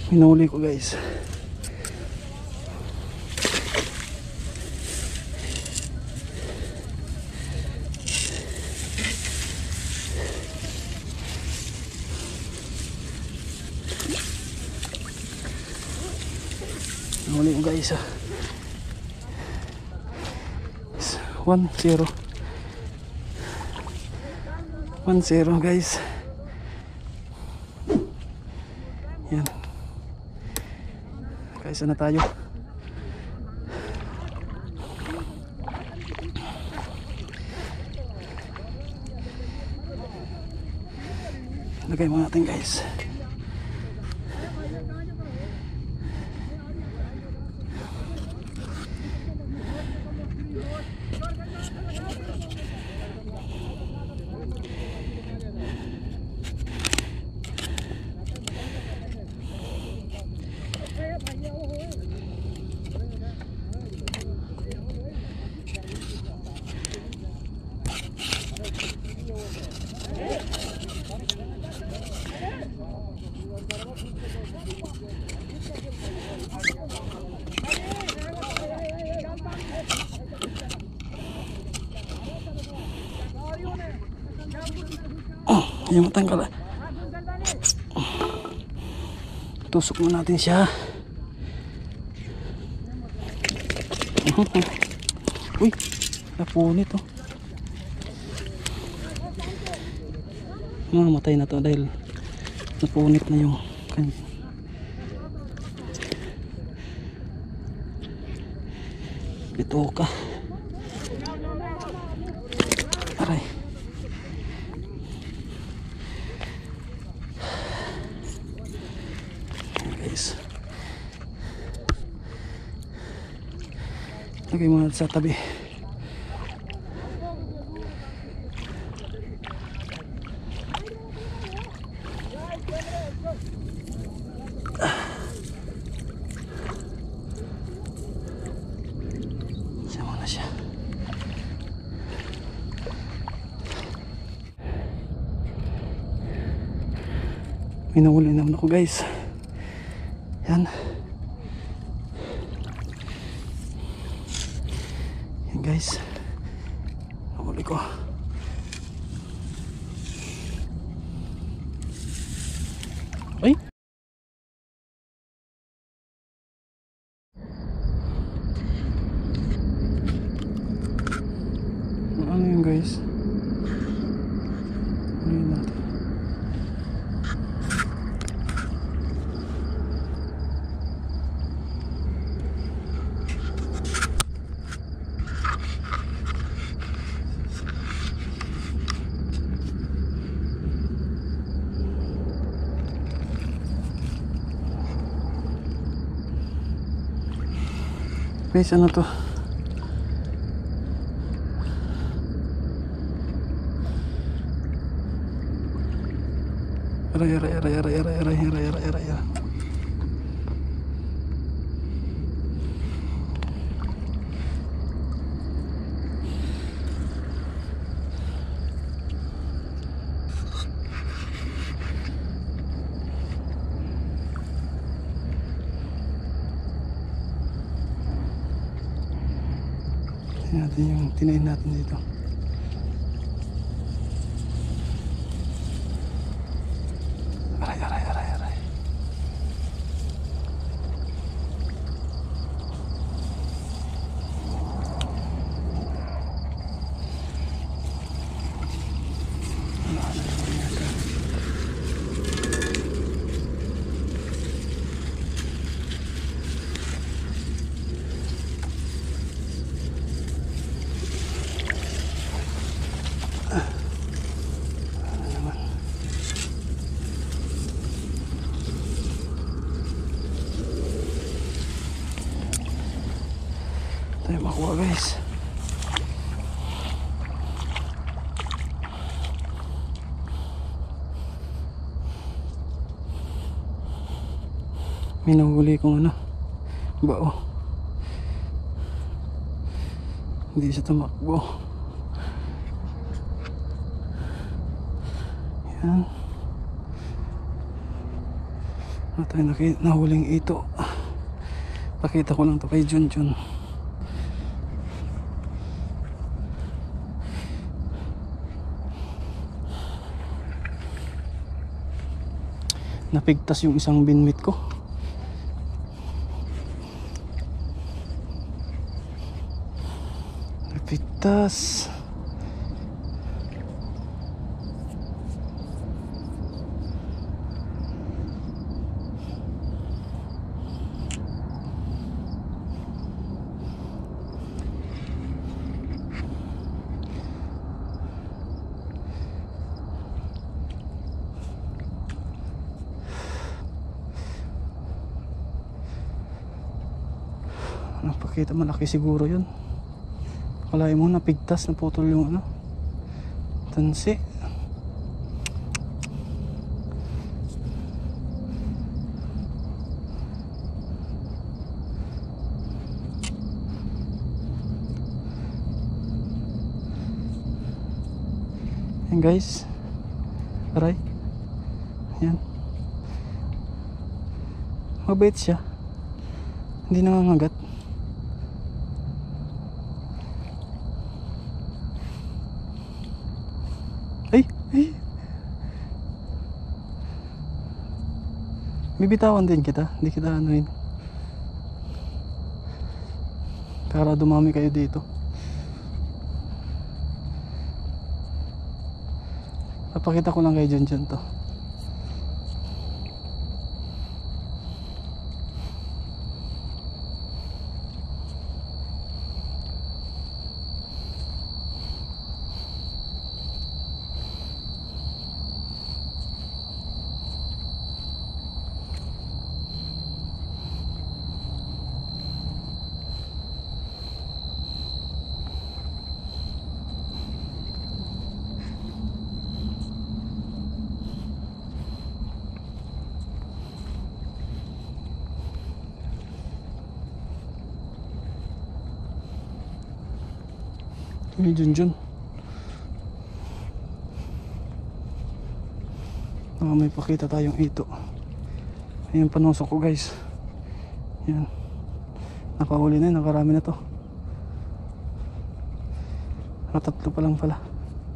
Hinuli ko guys. Hinuli ko guys. 1-0. 1-0 guys. Yan. Kaisa na tayo. Lagay mo natin guys. Yung matanggal. Tusok mo natin siya. Uy, napunit oh. Mamatay na to dahil napunit na yung kanya. Ito ka. Aray. Guys. Lagay mo natin sa tabi. Sama na siya. May nahuli naman ako guys. Yan. Yan guys. Nahuli ko. Ay! Ano yun guys? Ano yun natin? Guys, ano to? Aray. Tingnan natin yung tinayin natin dito. Aray. Tayo makuha guys. May nahuli kong ano, bao. Hindi siya tumakbo. Yan. Wala tayo nahuling ito. Pakita ko lang to kay Junjun. Napigtas yung isang binwit ko. Napigtas. Napakita, malaki siguro yun. Akalain mo napigtas, naputol yung ano, tansi. Ayan guys, aray, ayan, mabait siya, hindi nangangagat. Ay, bibitawan din kita, hindi kita anuin para dumami kayo dito. Papakita ko lang kay Junjun to. May Junjun. May pakita tayong ito. Ayan panusok ko guys. Ayan. Nakahuli na yun, nakarami na to. Tatlo pa lang pala.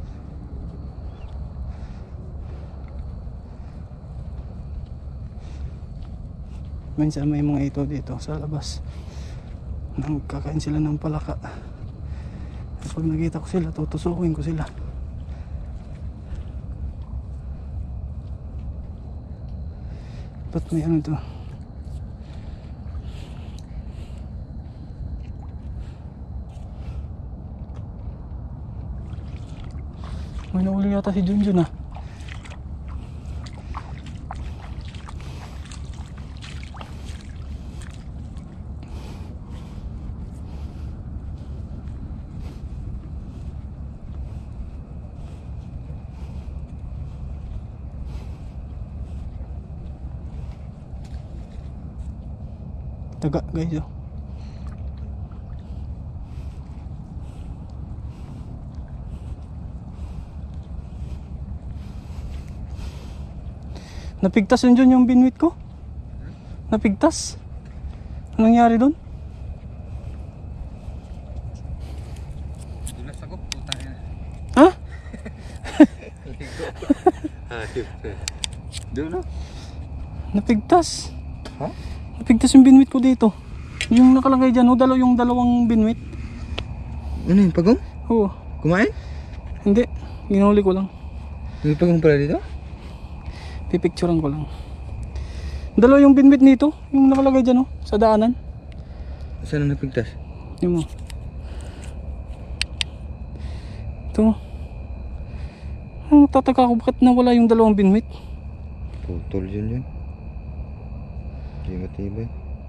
Minsan may mga ito dito sa labas. Nagkakain sila ng palaka. Pag nakita ko sila, tutusukin ko sila. Ba't may ano to? May nauli yata si Junjun ah. Taga guys oh. Napigtas yun dyan yung binwit ko. Napigtas. Anong nangyari doon? Dulas ako, puta na. Ha? Doon na. Napigtas. Ha? Napigtas yung binwit ko dito. Yung nakalagay dyan, yung dalawang binwit. Ano yung pagong? Oo. Kumain? Hindi, ginuli ko lang. May pagong pala dito? Pipicturean ko lang. Dalawa yung binwit nito, yung nakalagay dyan oh, sa daanan. Saan ang napigtas? Yung mo. Ito. Tataka ko bakit nawala yung dalawang binwit. Putol yun. Hindi matibay.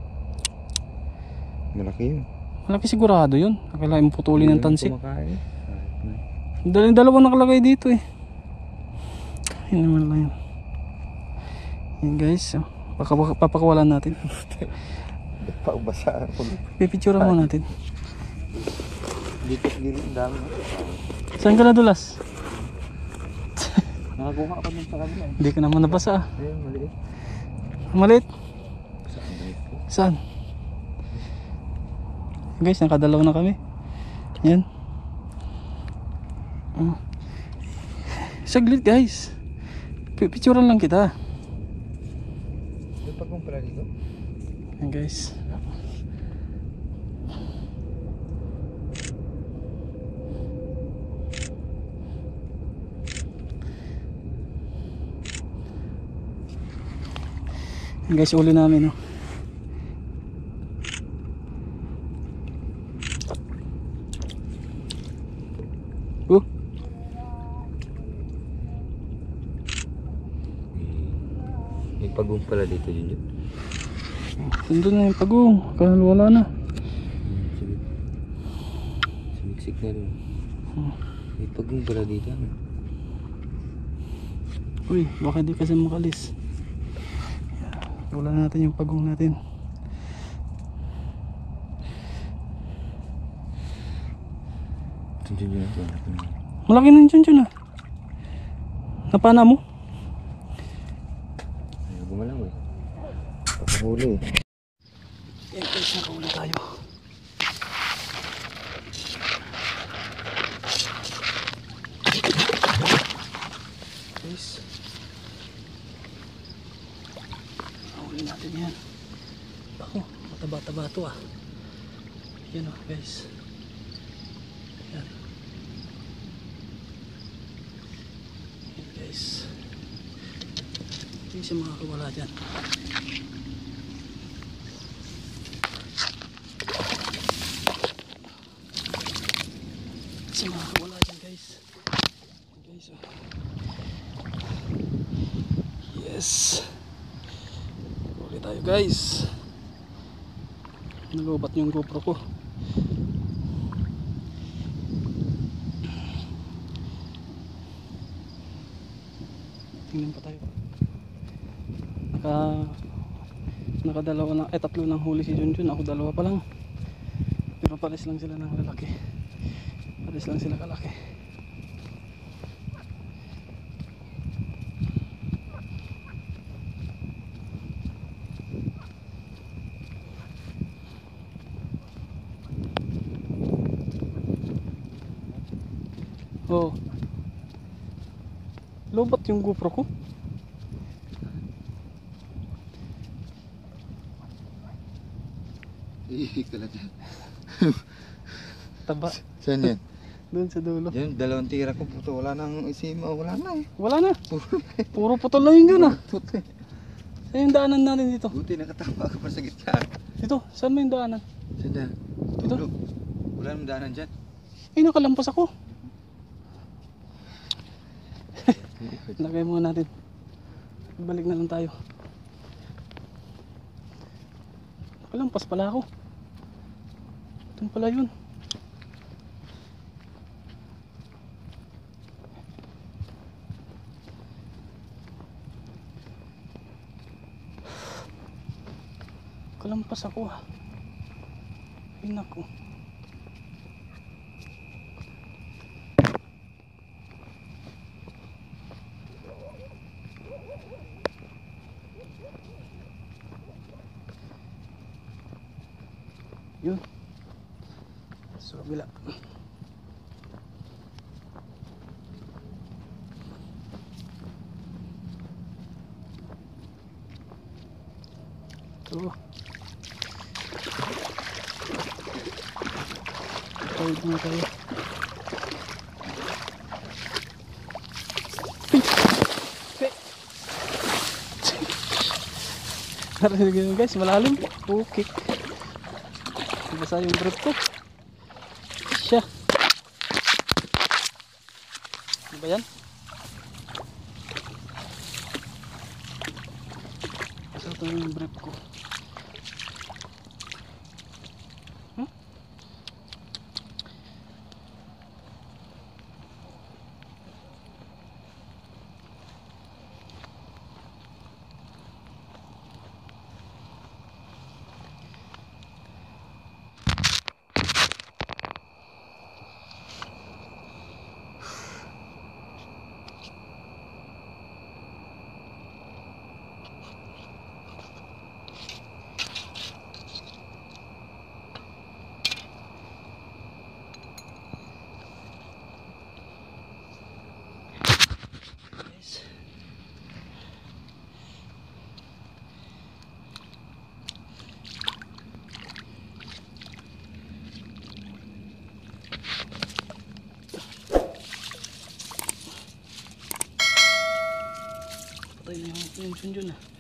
Malaki yun. Malaki sigurado yun. Akala yung putulin ng tansi. Kumakain. Dalawang nakalagay dito eh. Yun naman lang yun. Yan guys, oh. Papakawalan natin. Paubasa ako. Pipicture mo natin. Dito gilid ang dami. Saan ka nadulas? Nakakuha ako ng sa kabila. Hindi ka naman nabasa ah. Ayun, maliit. Malit. Saan ba ito? Saan? Guys, nakadalaw na kami. Yan. Saglit guys. Picturean lang kita. May pagong pala dito? Yan guys. Yan guys, uli namin, no. Oh. May pagong pala dito yun yun. Nandun na yung pagong. Kaya wala na. Sige. Sumiksik na rin. May pagong pala dito. Ano? Uy, baka di kasi makalis. Wala natin yung pagong natin. Yun yun. Malaki na yun dyan ah. Napana mo? Ayaw gumalaw eh. Pakahuli eh. Yan guys, nakahuli tayo. Guys, nakahuli natin yan. Ako, mataba-taba ito ah. Yan o guys. Yan. Yan guys. Hindi siya makakawala dyan. Siya makakawala dyan guys. Yan guys oh. Yes. Huli tayo guys. Nalubat yung GoPro ko. Tingnan pa tayo. Nakadalawa na, tatlo ng huli si Junjun. Ako dalawa pa lang. Pero pares lang sila ng lalaki. Pares lang sila kalaki. Oh. Lobat yung GoPro ko. Ihik ka lang dyan. Taba. Saan yan? Doon sa dulo. Yan, dalawang tira ko puto. Wala nang isima. Wala na eh. Wala na. Puro putol na yun dyan ah. Saan yung daanan natin dito? Buti nakatama ka pa sa gitna. Dito, saan mo yung daanan? Saan dyan? Dito? Tulo. Wala namang daanan dyan. Ay, nakalampas ako. Lagay muna natin. Balik na lang tayo. Nakalampas pala ako. Ito pala yun. Nakalampas ako ah. Ay naku. Yun. So, bila. Ito. Tawid mo tayo. Narinig nyo guys, malalim. Okay. Basa yung brief ko. Siya. Ano ba yan? Basa ito yung brief ko. patay na yung tension dyan ah.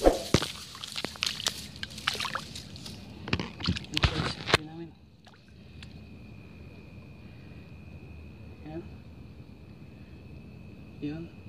Yung size namin. Yan. Yan.